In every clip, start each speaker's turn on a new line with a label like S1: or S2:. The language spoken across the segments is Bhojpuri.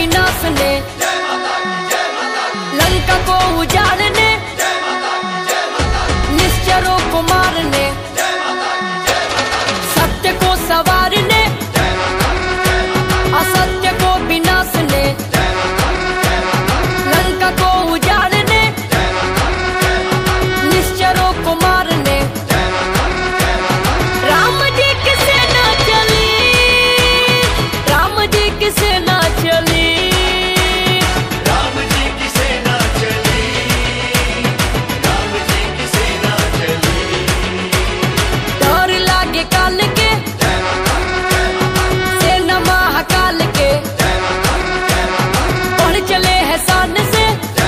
S1: विनाश ने, लंका को उजाड़ने, निश्चरों को मारने, सत्य को संवारने, असत्य को विनाशने, लंका को उजाड़ने, निश्चरों को मारने। राम जी की सेना चली, राम जी की सेना चली,
S2: राम जी की सेना चली, राम जी की सेना चली।
S1: डर लागे काल के, सेना महाकाल के, बढ़ चले हैं शान से,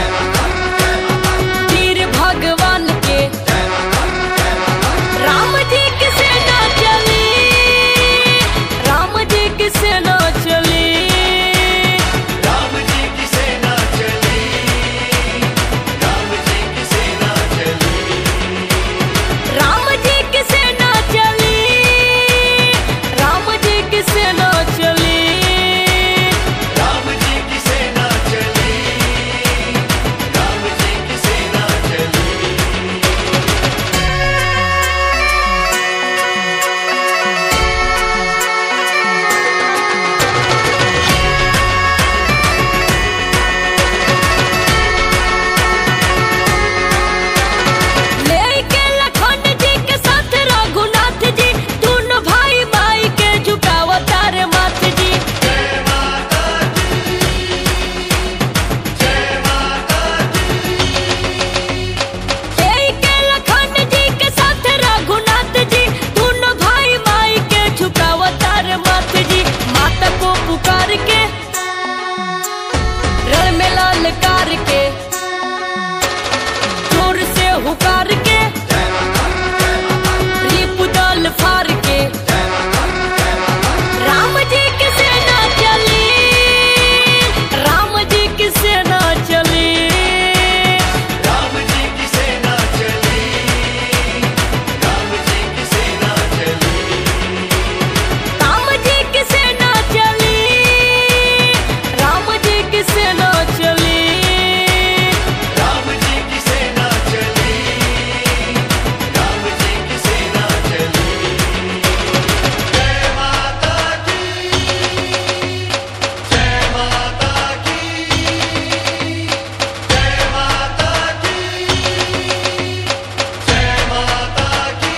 S1: वीर भगवान के। राम जी की सेना चली, राम जी की सेना चली,
S2: राम जी की सेना चली, राम जी की सेना चली।
S1: राम जी की सेना चली, राम जी की सेना चली,
S2: राम जी की सेना चली, राम जी की सेना चली।
S1: लेके लखन जी के साथ रघुनाथ जी, दोनों भाई माई के झुकाव तारे माथ जी।
S2: जय माता दी, जय माता दी।
S1: लेके लखन जी के साथ रघुनाथ जी, दोनों भाई माई के झुकाव तारे माथ जी। माता को पुकार के, रण में ललकार के, जोर से हुकार के, रिपुदल फार के। राम जी की सेना चली, राम जी की सेना चली,
S2: राम जी की सेना चली, राम जी की सेना चली।
S1: राम जी की सेना चली, राम जी की सेना चली,
S2: राम जी की सेना चली, राम जी की सेना चली। जय माता की, जय माता की, जय माता की, जय माता की।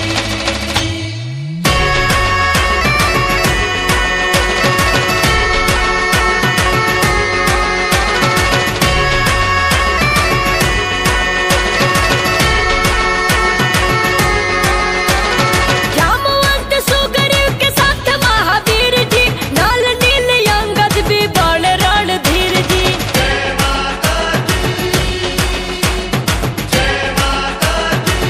S1: जामवंत सुग्रीव के साथ महावीर जी, नल नील अंगद भी बड़ रणधीर जी।
S2: जय माता दी, जय माता दी।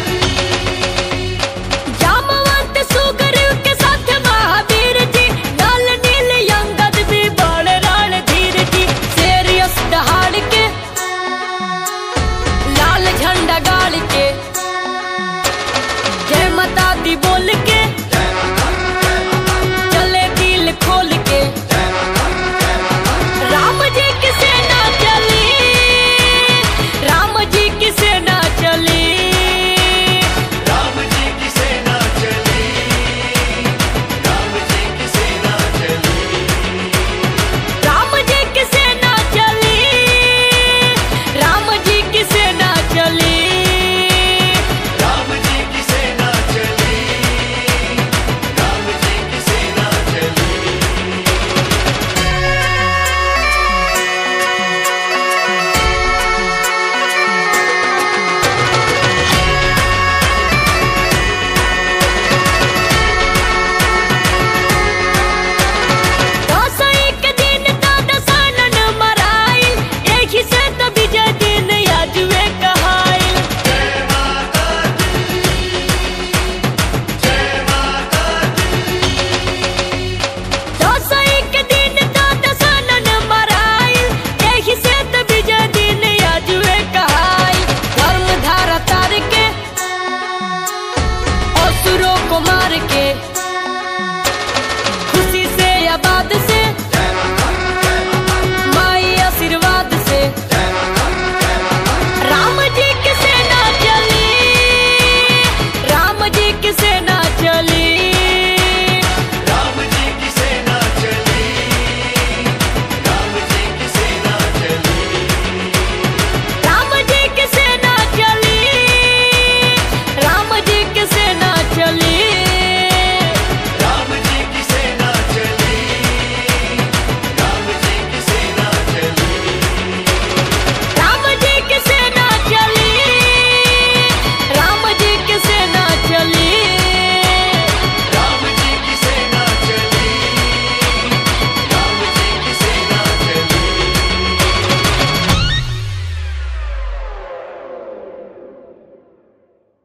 S1: जामवंत सुग्रीव के साथ महावीर जी, नल नील अंगद भी बड़ रणधीर जी। शेर यश दहाड़ के, लाल झंडा गाड़ के, जय माता दी बोल